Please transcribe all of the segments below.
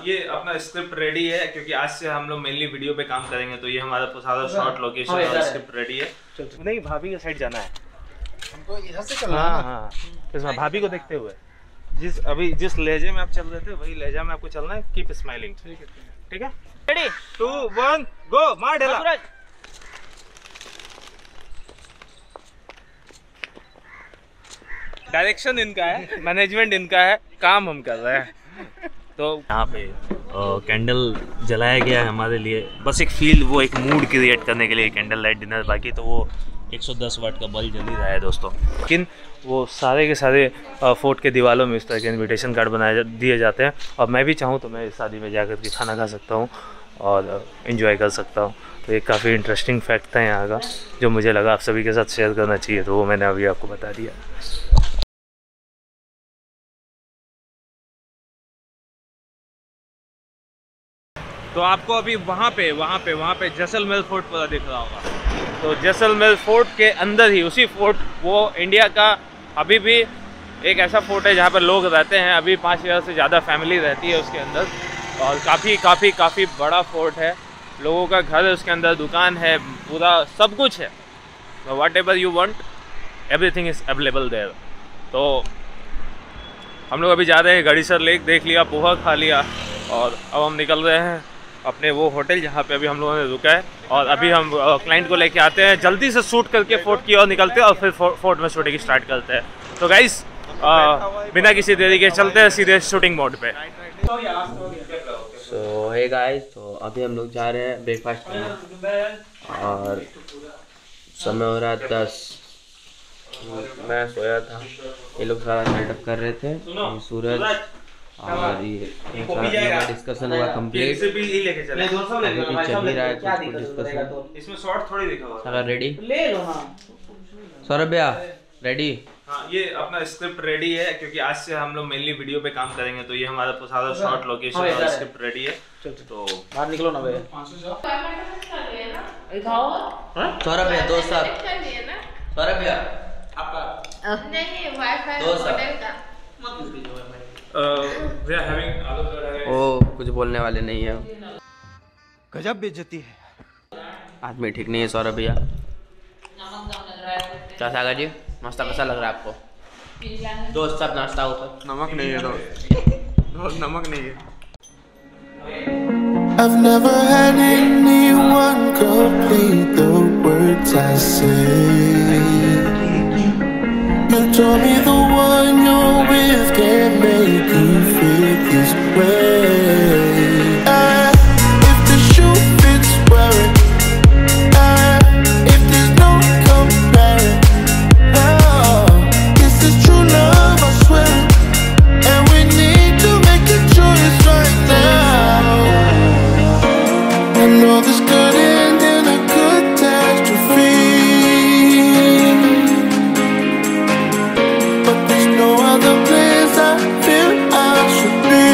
ये अपना script ready है क्योंकि आज से हम लोग मेनली वीडियो पे काम करेंगे, तो ये हमारा सारा शॉर्ट लोकेशन और स्क्रिप्ट रेडी है। नहीं, भाभी के साइड जाना है हमको, इधर से चलना है। हाँ, इसमें भाभी को देखते हुए जिस लहजे में आप चल रहे थे वही लहजा में आपको चलना है। Keep smiling. ठीक है, रेडी 2 1 गो। मार ढेला। डायरेक्शन इनका है, मैनेजमेंट इनका है, काम हम कर रहे हैं। तो यहाँ पे कैंडल जलाया गया है हमारे लिए, बस एक फील, वो एक मूड क्रिएट करने के लिए कैंडल लाइट डिनर। बाकी तो वो 110 वाट का बल्ब जल ही रहा है दोस्तों। लेकिन वो सारे के सारे फोर्ट के दीवारों में इस तरह के इन्विटेशन कार्ड दिए जाते हैं, और मैं भी चाहूँ तो मैं इस शादी में जाकर के खाना खा सकता हूँ और इन्जॉय कर सकता हूँ। तो ये काफ़ी इंटरेस्टिंग फैक्ट था यहाँ का, जो मुझे लगा आप सभी के साथ शेयर करना चाहिए, तो वो मैंने अभी आपको बता दिया। तो आपको अभी वहाँ पे जैसलमेर फोर्ट पूरा दिख रहा होगा। तो जैसलमेर फोर्ट के अंदर ही, उसी फोर्ट, वो इंडिया का अभी भी एक ऐसा फोर्ट है जहाँ पर लोग रहते हैं। अभी 5000 से ज़्यादा फैमिली रहती है उसके अंदर, और काफ़ी बड़ा फोर्ट है। लोगों का घर है उसके अंदर, दुकान है, पूरा सब कुछ है। Whatever you want, everything is available there. तो हम लोग अभी जा रहे हैं गड़ीसर लेक, देख लिया, पोहा खा लिया, और अब हम निकल रहे हैं अपने वो होटल जहाँ पे अभी हम लोगों ने रुका है। और अभी हम क्लाइंट को लेके आते हैं, जल्दी से शूट करके फोर्ट की ओर निकलते हैं और फिर फोर्ट में शूटिंग स्टार्ट करते हैं। तो गाइस बिना किसी देरी के चलते हैं सीधे शूटिंग मोड पे। सो हे गाइस, तो अभी हम लोग जा रहे हैं ब्रेकफास्ट करने, और समय हो रहा है 10। मैं सोया था, ये लोग सारा सेटअप कर रहे थे, सूरज और ये डिस्कशन हुआ कंप्लीट। चल ही रहा है कुछ डिस्कशन। इसमें शॉर्ट थोड़ी दिखा हुआ है। सारा रेडी ले लो। हाँ सौरभ भैया रेडी। हाँ, ये अपना स्क्रिप्ट रेडी है क्योंकि आज से हम लोग मेनली वीडियो पे काम करेंगे, तो ये हमारा सारा शॉर्ट लोकेशन और स्क्रिप्ट रेडी है। तो बाहर निकलो ना भैया। सौरभ भैया दोस्त साहब, सौरभ भैया आपका नहीं वाईफाई होटल का ओ कुछ बोलने वाले नहीं है। गजब बेइज्जती है, आदमी ठीक नहीं है सौरभ भैया। क्या सागर जी, नाश्ता कैसा लग रहा है आपको? दोस्त सब नाश्ता ऊपर। नमक नहीं है दोस्त, नमक नहीं है। I've never had anyone complete the words I say. You told me the one you're with can't make you feel this way. If the shoe fits, wear it. If there's no comparing, this is true love, I swear. And we need to make a choice right now. I know this could end in a catastrophe, but there's no other place I feel I should be.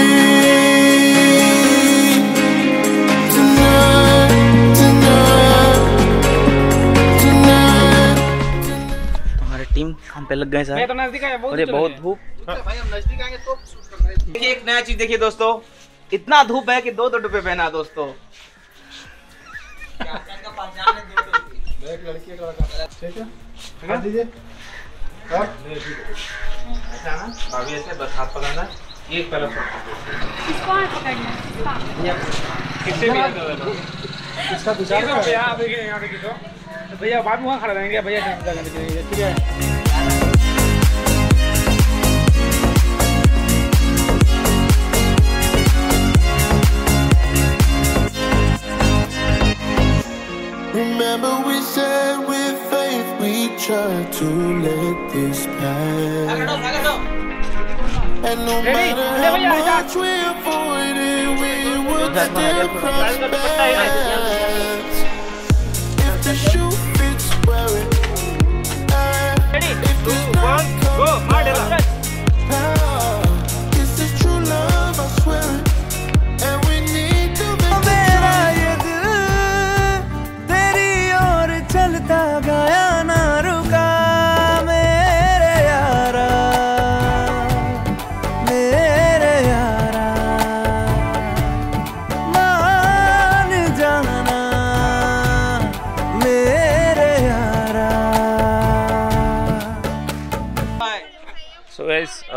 हमारी team काम पे लग गए sir. तो नजदीक आए, अरे बहुत धूप। भाई हम नजदीक आएंगे तो शूट कर रहे हैं। देखिए एक नया चीज देखिए दोस्तों, इतना धूप है कि 2 टोपी पहना दोस्तों। एक लड़की एक लड़का, ठीक है कर दीजिए। ऐसा ना भाभी, ऐसे बस हाथ पकड़ना, ये पहला इसको हाथ पकड़ना किससे भी इसका विचार है भैया। आप देखिए यहां देखिए, तो भैया बाद में वहां खड़ा रहेंगे भैया, ठीक है। Remember we said with faith we tried to let this pass. And no matter how much we avoided, we would still cross paths. If the shoe fits, wear it. If there's no comparing, this is true love, I swear it. And we need to make चलता गया ना रुका मेरे यारा, मेरे यारा।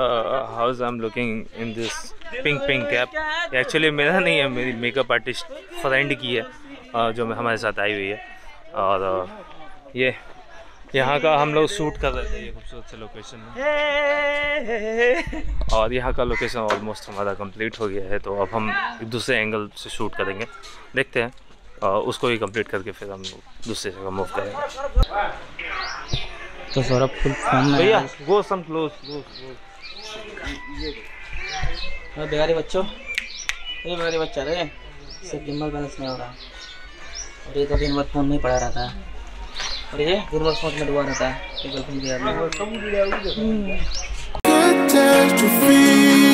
How's I am looking in this pink cap. Actually मेरा नहीं है, मेरी मेकअप आर्टिस्ट फ्रेंड की है जो हमारे साथ आई हुई है। और ये यहाँ का हम लोग शूट कर रहे थे ये खूबसूरत से लोकेशन में, और यहाँ का लोकेशन ऑलमोस्ट हमारा कंप्लीट हो गया है। तो अब हम एक दूसरे एंगल से शूट करेंगे, देखते हैं, उसको ही कंप्लीट करके फिर हम दूसरे जगह मूव करेंगे। तो सौरभ फुल फॉर्म में भैया गो सम क्लोज। बेगारी बच्चों, ये बेगारी बच्चा रे, सिर्फ गिम्बल बैलेंस नहीं हो रहा, और ये तो दिन भर फोन में पड़ा रहता है, और ये दिन भर फोन में डुबा रहता है। ये गर्लफ्रेंड भी catastrophe.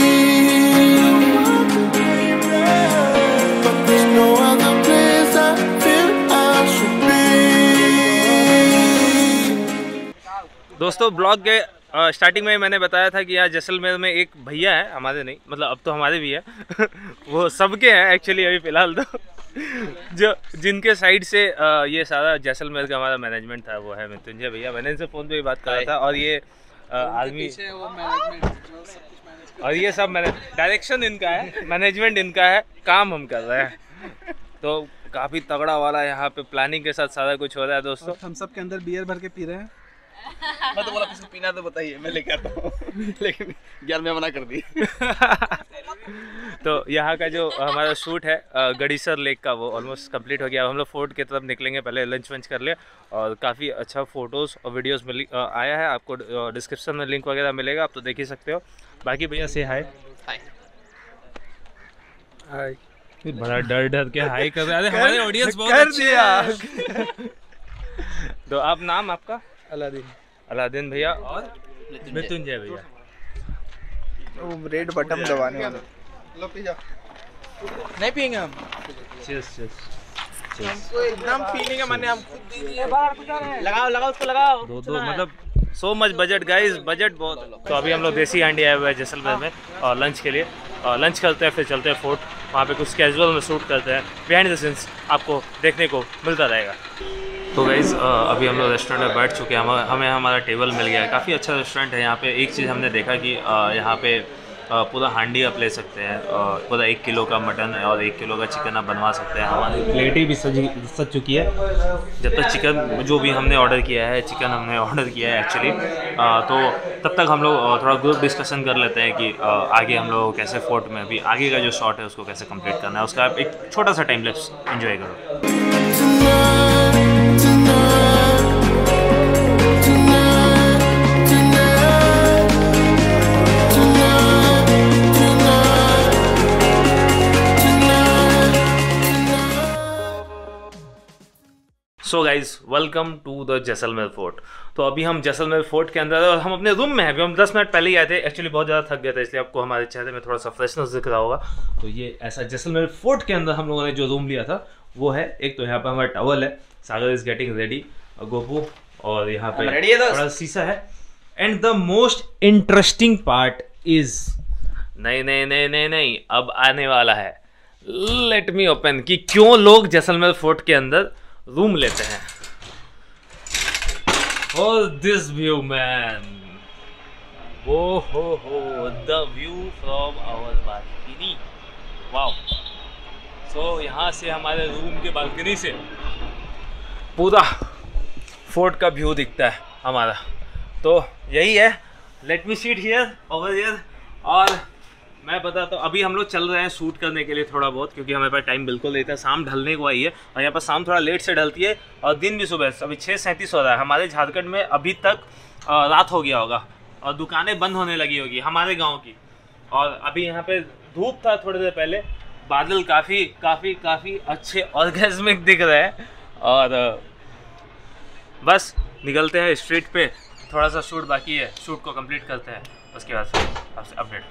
But there's no other place I feel I should be. दोस्तों ब्लॉग के स्टार्टिंग में मैंने बताया था कि यहाँ जैसलमेर में एक भैया है, हमारे नहीं, मतलब अब तो हमारे भी है वो सबके हैं एक्चुअली अभी फ़िलहाल तो जो जिनके साइड से ये सारा जैसलमेर का हमारा मैनेजमेंट था वो है मृत्युंजय भैया। मैंने इनसे फ़ोन पे भी बात करा था, और ये आदमी और ये सब डायरेक्शन इनका है, मैनेजमेंट इनका है, काम हम कर रहे हैं। तो काफ़ी तगड़ा वाला यहाँ पे प्लानिंग के साथ सारा कुछ हो रहा है दोस्तों। हम सब के अंदर बियर भर के पी रहे हैं। मैं तो बोला किसी को पीना तो बताइए, मैं लेके आता हूँ, लेकिन यार मैं मना कर दी। तो यहाँ का जो हमारा शूट है गड़ीसर लेक का वो ऑलमोस्ट कंप्लीट हो गया। अब हम लोग फोर्ट की तरफ निकलेंगे, पहले लंच वंच कर ले, और काफ़ी अच्छा फ़ोटोज़ और वीडियोस आया है, आपको डिस्क्रिप्शन में लिंक वगैरह मिलेगा, आप तो देख ही सकते हो। बाकी भैया से हाय हाय, बड़ा डर के हाय कर रहे हैं, हमारे ऑडियंस बहुत अच्छी है। तो आप नाम आपका? अलादीन भैया और मृत्युंजय भैया। वो रेड बटन दबाने वाला। लो पी जा। नहीं पियेंगे हम। Cheers cheers. हमको एकदम फीलिंग है, मैंने हम खुद दीजिए। लगाओ उसको लगाओ। दो मतलब so much budget guys, budget बहुत। तो अभी हम लोग देसी हांडी आए हुए हैं जैसलमेर में और लंच के लिए, और लंच करते हैं फिर चलते हैं फोर्ट, वहाँ पे कुछ कैजुअल में शूट करते हैं, बिहाइंड द सीन्स आपको देखने को मिलता रहेगा। तो गाइज़ अभी हम लोग रेस्टोरेंट में बैठ चुके हैं, हमें हमारा टेबल मिल गया है। काफ़ी अच्छा रेस्टोरेंट है। यहाँ पे एक चीज़ हमने देखा कि यहाँ पे पूरा हांडी आप ले सकते हैं, पूरा 1 किलो का मटन और 1 किलो का चिकन आप बनवा सकते हैं। हमारी प्लेटें भी सज चुकी है। जब तक चिकन जो भी हमने ऑर्डर किया है, चिकन हमने ऑर्डर किया है एक्चुअली, तो तब तक हम लोग थोड़ा ग्रुप डिस्कशन कर लेते हैं कि आगे हम लोग कैसे फोर्ट में अभी आगे का जो शॉट है उसको कैसे कंप्लीट करना है, उसका आप एक छोटा सा टाइम लैप्स एंजॉय करो। So guys welcome to the Jaisalmer fort. तो अभी हम जैसलमेर फोर्ट के अंदर और हम अपने रूम में हैं। अभी हम 10 मिनट पहले ही आए थे, एक्चुअली बहुत ज़्यादा थक गया था, इसलिए आपको हमारे चेहरे में थोड़ा सा फ्रेशनेस दिख रहा होगा। तो ये ऐसा जैसलमेर फोर्ट के अंदर हम लोगों ने जो रूम लिया था वो है। एक तो यहाँ पर हमारा टॉवल है, Sagar is getting ready, Gopu, और यहाँ पे थोड़ा शीशा है। And the most interesting part is नहीं अब आने वाला है, लेट मी ओपन, कि क्यों लोग जैसलमेर फोर्ट के अंदर रूम लेते हैं। और दिस व्यू मैन, वो हो the view from our balcony, wow. So यहाँ से हमारे रूम के बालकनी से पूरा फोर्ट का व्यू दिखता है हमारा। तो यही है, let me seat here over here. और मैं बताता हूँ, अभी हम लोग चल रहे हैं शूट करने के लिए थोड़ा बहुत, क्योंकि हमारे पास टाइम बिल्कुल नहीं था, शाम ढलने को आई है, और यहाँ पर शाम थोड़ा लेट से ढलती है और दिन भी सुबह। अभी 6:37 हो रहा है। हमारे झारखंड में अभी तक रात हो गया होगा और दुकानें बंद होने लगी होगी हमारे गांव की। और अभी यहाँ पे धूप था थोड़ी देर पहले, बादल काफ़ी अच्छे ऑर्गेज़मिक दिख रहे हैं। और बस निकलते हैं स्ट्रीट पे, थोड़ा सा शूट बाकी है, शूट को कंप्लीट करते हैं, उसके बाद फिर आपसे अपडेट।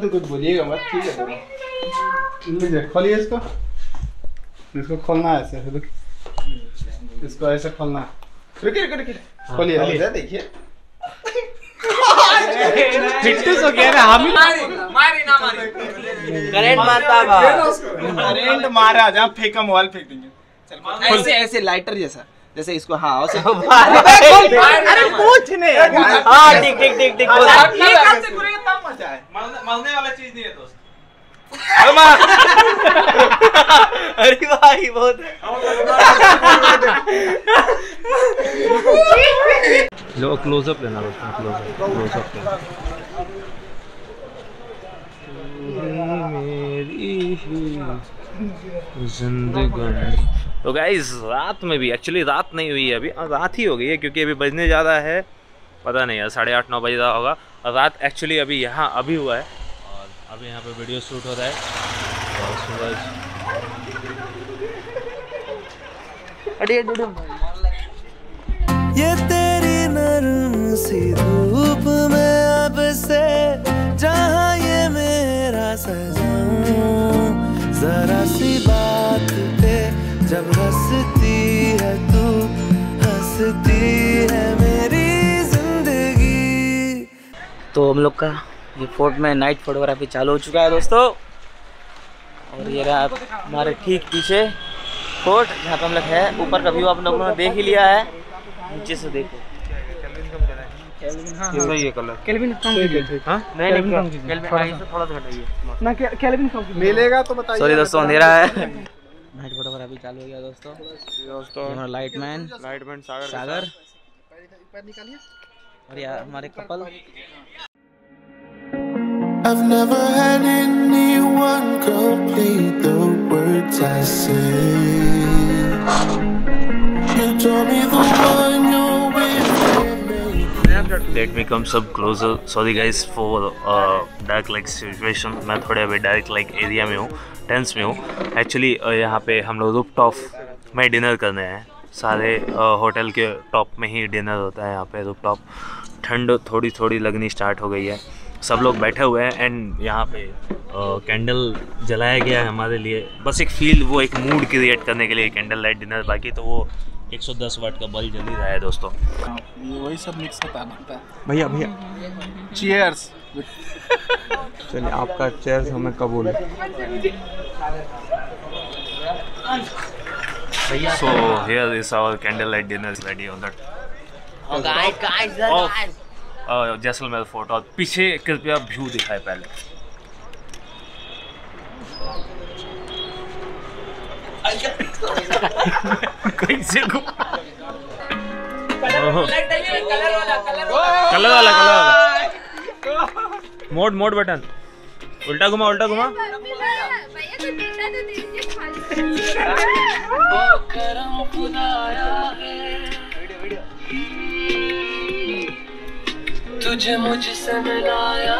कुछ बोलिएगा मत, ठीक है चलो। लीजिए खोलिए इसको, इसको खोलना है ऐसे, रुक, इसको ऐसे खोलना है। रुकिए रुकिए रुकिए, खोलिए, देखिए फिटनेस हो गया ना, हम ही करंट मारता बा, करंट मारा, जहाँ फेंका मोबाइल फेंक देंगे ऐसे ऐसे लाइटर जैसा, जैसे इसको हाँ ऐसे अरे कुछ नहीं, हाँ ठीक ठीक ठीक ठीक बोला। तब मजा है, मलने वाला चीज नहीं है दोस्त। अरे भाई बहुत लो क्लोजअप लेना, क्लोजअप लेना। मेरी जिंदगानी। तो गाइस रात में भी, एक्चुअली रात नहीं हुई है अभी, रात ही हो गई है क्योंकि अभी बजने जा रहा है, पता नहीं यार 8:30-9 बजे रहा होगा। और रात एक्चुअली अभी यहाँ अभी हुआ है और अभी यहाँ पे वीडियो शूट हो रहा है। और सूरज ये तेरी नरम सी धूप में अब से जहाँ ये मेरा सजाऊं, जरा सी बात पे जब हंसती है तू, हंसती है मेरी जिंदगी। तो हम लोग का ये फोर्ट में नाइट फोटोग्राफी चालू हो चुका है दोस्तों। और ये रहा हमारे ठीक पीछे फोर्ट जहाँ पे हम लोग है। ऊपर का व्यू आप लोगों ने देख ही लिया है, नीचे से देखो। सही है कलर। केल्विन कम कीजिए। हां नहीं केल्विन आगे से थोड़ा सा घटाइए ना, केल्विन कम मिलेगा तो बताइए। सॉरी दोस्तों अंधेरा है। नाइट फोटोग्राफी चालू हो गया दोस्तों। हमारा लाइटमैन सागर और यार हमारे couple. I've never had anyone complete the words I say. You told me the one you're with can make. Let me come some closer. Sorry guys for dark light situation. मैं थोड़े अभी dark light area में हूँ, tense में हूँ। Actually यहाँ पे हम लोग रूफ टॉप में डिनर करने हैं। सारे होटल के टॉप में ही डिनर होता है यहाँ पे रूफ टॉप। ठंड थोड़ी थोड़ी लगनी स्टार्ट हो गई है, सब लोग बैठे हुए हैं एंड यहाँ पे कैंडल जलाया गया है हमारे लिए, बस एक फील, वो एक मूड क्रिएट करने के लिए कैंडल लाइट डिनर। बाकी तो वो 110 वाट का बल्ब जल ही रहा है दोस्तों। ये वही सब मिक्स होता है भैया। भैया चीयर्स। चलिए आपका चीयर्स हमें कबूल है। So here is our candlelight dinner is ready on that Jaisalmer fort. और पीछे कृपया व्यू दिखाए पहले। कैसे कलर वाला मोड बटन उल्टा घुमा भैया तो देखता तो दीजिए खाली। तुझे मुझसे मिलाया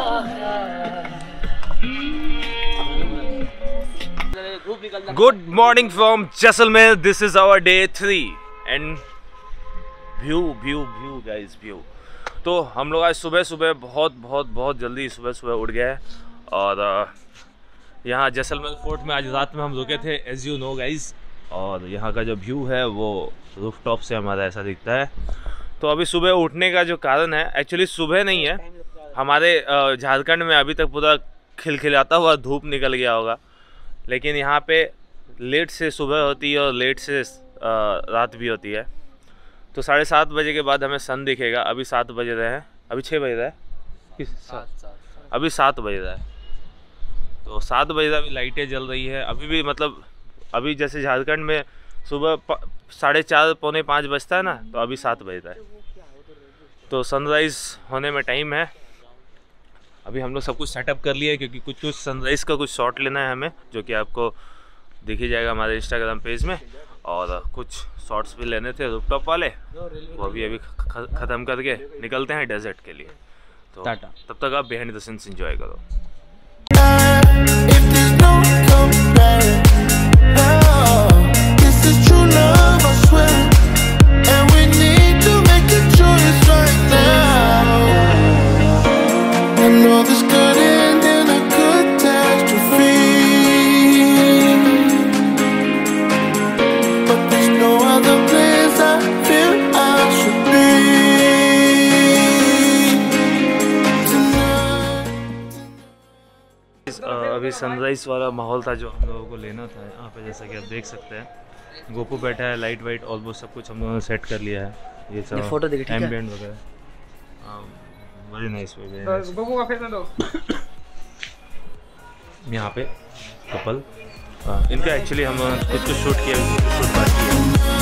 good morning from Jaisalmer. This is our day 3 and view guys view. तो हम लोग आज सुबह बहुत जल्दी सुबह उठ गए और यहाँ जैसलमेर फोर्ट में आज रात में हम रुके थे एज यू नो गाइस। और यहाँ का जो व्यू है वो रूफ टॉप से हमारा ऐसा दिखता है। तो अभी सुबह उठने का जो कारण है, एक्चुअली सुबह नहीं है, हमारे झारखंड में अभी तक पूरा खिलखिलाता हुआ धूप निकल गया होगा, लेकिन यहाँ पे लेट से सुबह होती है और लेट से रात भी होती है। तो 7:30 बजे के बाद हमें सन दिखेगा। अभी 7 बज रहे हैं, अभी 6 बज रहा है, अभी 7 बज रहा है। तो 7 बजे अभी लाइटें जल रही है अभी भी, मतलब अभी जैसे झारखंड में सुबह 4:30 पौने 5 बजता है ना, तो अभी 7 बजता है। तो सनराइज़ होने में टाइम है। अभी हम लोग सब कुछ सेटअप कर लिया है क्योंकि कुछ सनराइज़ का कुछ शॉट लेना है हमें, जो कि आपको दिख ही जाएगा हमारे इंस्टाग्राम पेज में। और कुछ शॉट्स भी लेने थे रूफटॉप वाले, वो अभी ख़त्म करके निकलते हैं डेजर्ट के लिए। तो तब तक आप बिहाइंड द सीन्स एंजॉय करो। If there's no comparing, this is true love, I swear. And we need to make a choice right now. I know this could end in a good sunrise वाला माहौल था जो हम लोगों को लेना था यहाँ पे। जैसा कि आप देख सकते हैं गोपू बैठा है, लाइट वाइट ऑलमोस्ट सब कुछ हम लोगों ने सेट कर लिया है। ये सब फोटो देखिए एम्बिएंट वगैरह वेरी नाइस वे। गोपू का फेस दो। यहाँ पे कपल इनका एक्चुअली हम लोगों ने कुछ शूट किया, शूट बात किया।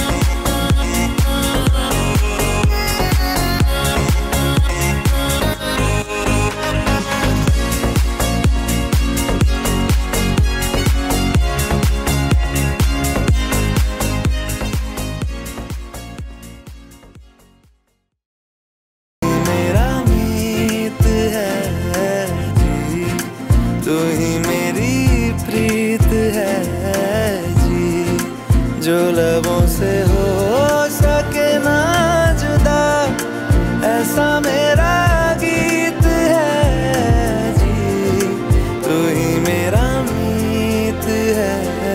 जो लबों से हो सके ना जुदा, ऐसा मेरा गीत है जी, तू ही मेरा मीत है।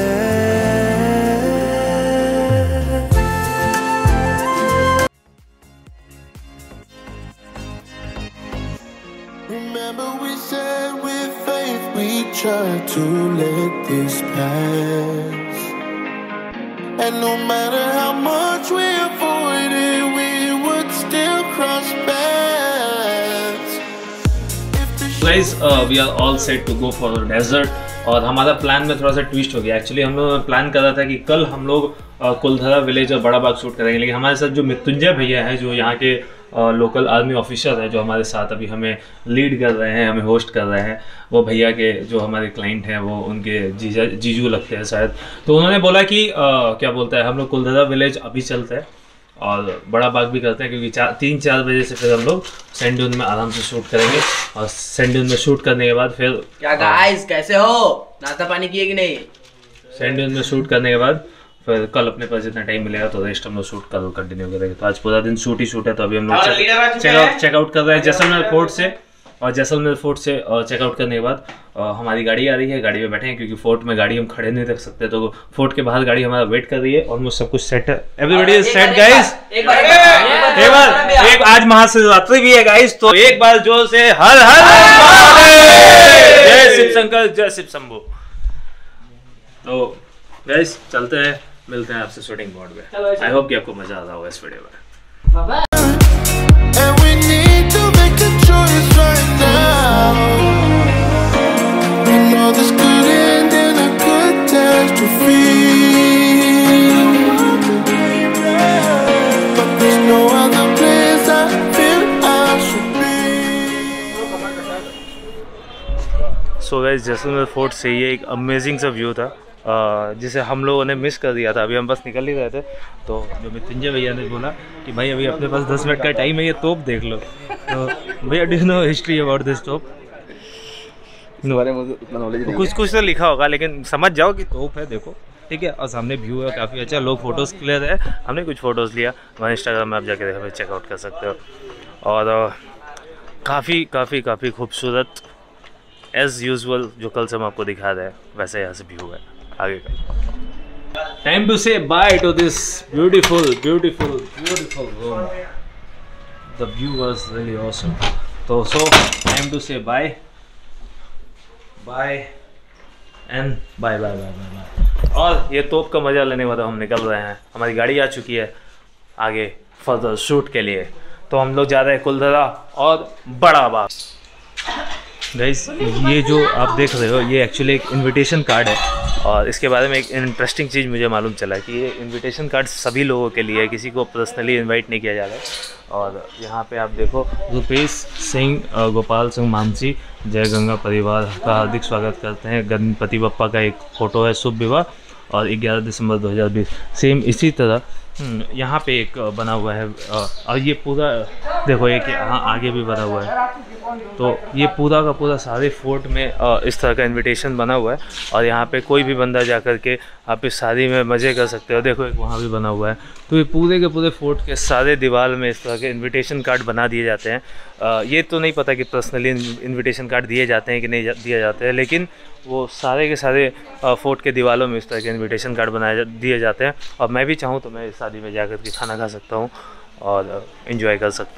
Remember we said with faith we tried to let this pass. And no matter how much we avoided, we would still cross paths. Guys, we are all set to go for the desert. और हमारा plan में थोड़ा सा twist हो गया। Actually हम लोग plan कर रहा था कि कल हम लोग कुलधरा विलेज और बड़ा बाग शूट करेंगे, लेकिन हमारे साथ जो मृत्युंजय भैया हैं, जो यहाँ के लोकल आर्मी ऑफिसर हैं, जो हमारे साथ अभी हमें लीड कर रहे हैं, हमें होस्ट कर रहे हैं, वो भैया के जो हमारे क्लाइंट हैं वो उनके जीजू लगते हैं शायद। तो उन्होंने बोला कि क्या बोलता है, हम लोग कुलधरा विलेज अभी चलते हैं और बड़ा बाग भी करते हैं, क्योंकि 3-4 बजे से फिर हम लोग सैंड ड्यून में आराम से शूट करेंगे। और सैंड ड्यून में शूट करने के बाद फिर क्या गाइस कैसे हो, नाश्ता पानी किए कि नहीं? सैंड ड्यून में शूट करने के बाद फिर कल अपने पास जितना टाइम मिलेगा तो रेस्ट हम लोग शूट कल कंटिन्यू करेंगे। तो आज पूरा दिन शूट ही शूट है। तो अभी हम लोग चेकआउट कर रहे हैं जैसलमेर फोर्ट से, और जैसलमेर फोर्ट से चेकआउट करने के बाद हमारी गाड़ी आ रही है, गाड़ी में बैठे हैं, क्योंकि फोर्ट में गाड़ी हम खड़े नहीं रख सकते, तो फोर्ट के बाहर गाड़ी हमारा वेट कर रही है। ऑलमोस्ट सब कुछ सेट है, एवरीबॉडी इज सेट गाइस। एक बार आज महाशिवरात्रि भी है गाइस, तो एक बार जोर से हर हर जय शिव शंकर, जय शिव शंभू। तो गाइस चलते हैं, मिलते हैं आपसे शूटिंग मोड में। आई होप कि आपको मजा आ रहा होगा इस वीडियो में। And we need to make a choice right now. We know this could end in a catastrophe, but there's no other place I feel I should be. So guys Jaisalmer fort से ये एक amazing सा view था जिसे हम लोगों ने miss कर दिया था। अभी हम बस निकल ही रहे थे, तो जो मृत्युंजय भैया ने बोला कि भाई अभी अपने पास 10 मिनट का टाइम है, ये तोप देख लो। तो भैया do you know history about this तोप? कुछ कुछ तो लिखा होगा, लेकिन समझ जाओ कि तोप है, देखो ठीक है। और सामने व्यू है काफ़ी अच्छा, लोग फोटोज़ क्लियर है। हमने कुछ फ़ोटोज़ लिया, वहाँ इंस्टाग्राम में आप जाके देखो, चेकआउट कर सकते हो। और काफ़ी काफ़ी काफ़ी खूबसूरत एज़ यूजुअल जो कल से हम आपको दिखा रहे हैं वैसे यहाँ से व्यू है आगे का। Time to say bye to this beautiful beautiful beautiful room. The view was really awesome. तो so time to say bye bye and bye bye bye bye. और ये तोप का मजा लेने वाला हम निकल रहे हैं। हमारी गाड़ी आ चुकी है आगे फर्दर शूट के लिए। तो हम लोग जा रहे हैं कुलधरा और बड़ा बाग। गाइस ये जो आप देख रहे हो ये एक्चुअली एक इनविटेशन कार्ड है, और इसके बारे में एक इंटरेस्टिंग चीज़ मुझे मालूम चला कि ये इनविटेशन कार्ड सभी लोगों के लिए है, किसी को पर्सनली इनवाइट नहीं किया जा रहा है। और यहाँ पे आप देखो रुपेश सिंह, गोपाल सिंह मानसी, जय गंगा परिवार का हार्दिक स्वागत करते हैं। गणपति बप्पा का एक फ़ोटो है, शुभ विवाह, और 11 दिसंबर 2020। सेम इसी तरह यहाँ पे एक बना हुआ है, और ये पूरा देखो एक यहाँ आगे भी बना हुआ है। तो ये पूरा का पूरा सारे फोर्ट में इस तरह का इनविटेशन बना हुआ है, और यहाँ पे कोई भी बंदा जा कर के आप इस शादी में मज़े कर सकते हो। देखो एक वहाँ भी बना हुआ है। तो ये पूरे के पूरे फोर्ट के सारे दीवार में इस तरह के इनविटेशन कार्ड बना दिए जाते हैं। ये तो नहीं पता कि पर्सनली इनविटेशन कार्ड दिए जाते हैं कि नहीं दिए जाते हैं, लेकिन वो सारे के सारे फोर्ट के दीवारों में इस तरह के इनविटेशन कार्ड दिए जाते हैं। और मैं भी चाहूँ तो मैं इस शादी में जा कर के खाना खा सकता हूँ और इन्जॉय कर सकता हूँ।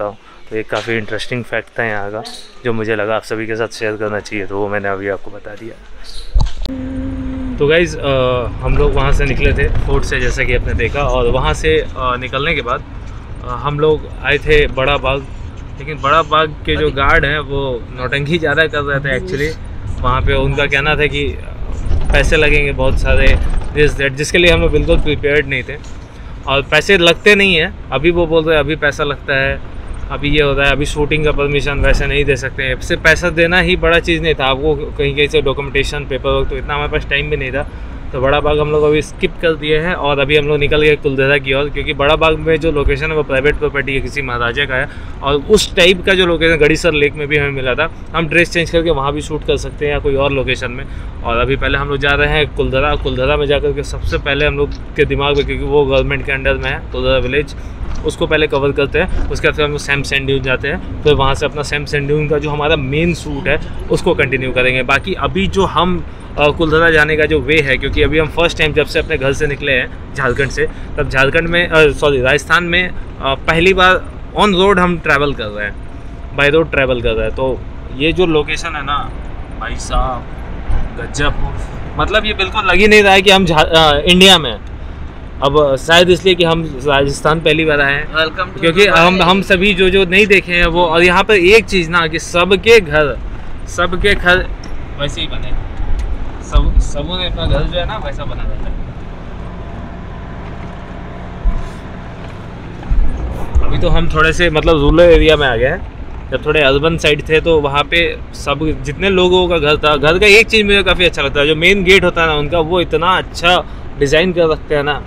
तो ये काफ़ी इंटरेस्टिंग फैक्ट था यहाँ का, जो मुझे लगा आप सभी के साथ शेयर करना चाहिए, तो वो मैंने अभी आपको बता दिया। तो गाइज़ हम लोग वहाँ से निकले थे फोर्ट से, जैसा कि आपने देखा, और वहाँ से निकलने के बाद हम लोग आए थे बड़ा बाग। लेकिन बड़ा बाग के जो गार्ड हैं वो नौटंकी ज़्यादा कर रहे थे एक्चुअली। वहाँ पे उनका कहना था कि पैसे लगेंगे बहुत सारे, दिस दैट, जिसके लिए हम लोग बिल्कुल प्रिपेयर्ड नहीं थे। और पैसे लगते नहीं हैं, अभी वो बोल रहे हैं अभी पैसा लगता है, अभी ये होता है, अभी शूटिंग का परमिशन वैसे नहीं दे सकते हैं। सिर्फ पैसा देना ही बड़ा चीज़ नहीं था, आपको कहीं कहीं से डॉक्यूमेंटेशन पेपर वर्क, तो इतना हमारे पास टाइम भी नहीं था। तो बड़ा बाग हम लोग अभी स्किप कर दिए हैं और अभी हम लोग निकल गए कुलधरा की ओर, क्योंकि बड़ा बाग में जो लोकेशन है वो प्राइवेट प्रॉपर्टी है, किसी महाराजा का है। और उस टाइप का जो लोकेशन गड़ीसर लेक में भी हमें मिला था, हम ड्रेस चेंज करके वहाँ भी शूट कर सकते हैं या कोई और लोकेशन में। और अभी पहले हम लोग जा रहे हैं कुलधरा। कुलधरा में जाकर के सबसे पहले हम लोग के दिमाग में, क्योंकि वो गवर्नमेंट के अंडर में है कुलधरा विलेज, उसको पहले कवर करते हैं। उसके बाद फिर हम लोग सैम सैंड ड्यून जाते हैं, फिर वहाँ से अपना सैम सैंड ड्यून का जो हमारा मेन शूट है उसको कंटिन्यू करेंगे। बाकी अभी जो हम कुलधरा जाने का जो वे है, क्योंकि अभी हम फर्स्ट टाइम जब से अपने घर से निकले हैं झारखंड से, तब झारखंड में राजस्थान में पहली बार ऑन रोड हम ट्रैवल कर रहे हैं, बाय रोड ट्रैवल कर रहे हैं। तो ये जो लोकेशन है ना भाई साहब गजब, मतलब ये बिल्कुल लग ही नहीं रहा है कि हम इंडिया में। अब शायद इसलिए कि हम राजस्थान पहली बार आए हैं, क्योंकि हम सभी जो नहीं देखे हैं वो। और यहाँ पर एक चीज़ ना कि सबके घर वैसे ही बने, सबों ने अपना घर जो है ना वैसा बना रहता है। अभी तो हम थोड़े से मतलब रूरल एरिया में आ गए हैं। जब थोड़े अर्बन साइड थे तो वहाँ पे सब जितने लोगों का घर था, घर का एक चीज़ मुझे काफ़ी अच्छा लगता है, जो मेन गेट होता है ना उनका, वो इतना अच्छा डिज़ाइन कर रखते हैं ना।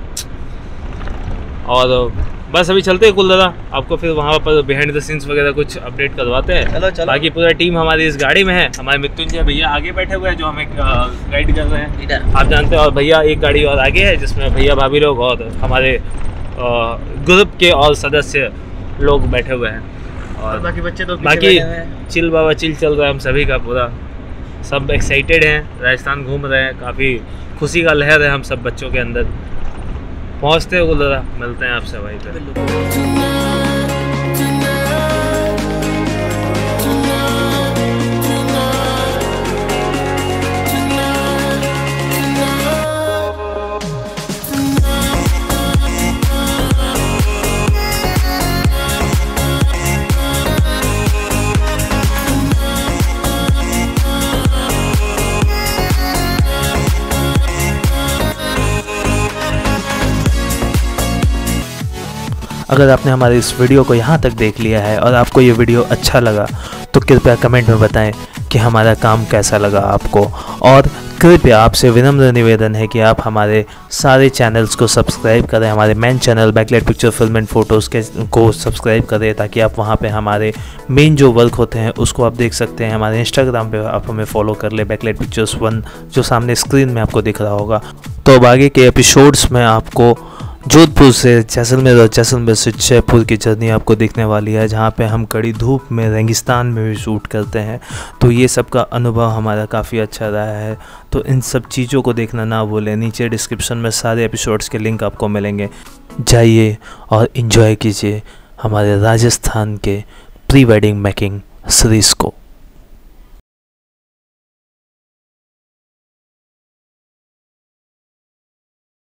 और बस अभी चलते हैं कुलधरा, आपको फिर वहाँ पर बिहाइंड द सीन्स वगैरह कुछ अपडेट करवाते हैं। चलो। बाकी पूरा टीम हमारी इस गाड़ी में है। हमारे मृत्युंजय भैया आगे बैठे हुए हैं जो हमें गाइड कर रहे हैं, आप जानते हैं। और भैया एक गाड़ी और आगे है जिसमें भैया भाभी लोग और हमारे ग्रुप के और सदस्य लोग बैठे हुए हैं। और बाकी बच्चे तो बाकी चिल बाबा चिल चल रहा है हम सभी का पूरा, सब एक्साइटेड हैं, राजस्थान घूम रहे हैं, काफ़ी खुशी का लहर है हम सब बच्चों के अंदर। पहुँचते हैं कुलधरा, मिलते हैं आपसे वहीं पे। अगर आपने हमारे इस वीडियो को यहाँ तक देख लिया है और आपको ये वीडियो अच्छा लगा तो कृपया कमेंट में बताएं कि हमारा काम कैसा लगा आपको। और कृपया आपसे विनम्र निवेदन है कि आप हमारे सारे चैनल्स को सब्सक्राइब करें। हमारे main channel backlight picture film and photos को सब्सक्राइब करें, ताकि आप वहाँ पे हमारे मेन जो वर्क होते हैं उसको आप देख सकते हैं। हमारे इंस्टाग्राम पे आप हमें फॉलो कर ले, बैकलाइट पिक्चर्स 1, जो सामने स्क्रीन में आपको दिख रहा होगा। तो अब आगे के एपिसोड्स में आपको जोधपुर से जैसलमेर और जैसलमेर से जयपुर की जर्नी आपको दिखने वाली है, जहाँ पे हम कड़ी धूप में रेगिस्तान में भी शूट करते हैं। तो ये सब का अनुभव हमारा काफ़ी अच्छा रहा है। तो इन सब चीज़ों को देखना ना भूलें। नीचे डिस्क्रिप्शन में सारे एपिसोड्स के लिंक आपको मिलेंगे, जाइए और इन्जॉय कीजिए हमारे राजस्थान के प्री वेडिंग मेकिंग सीरीज़ को।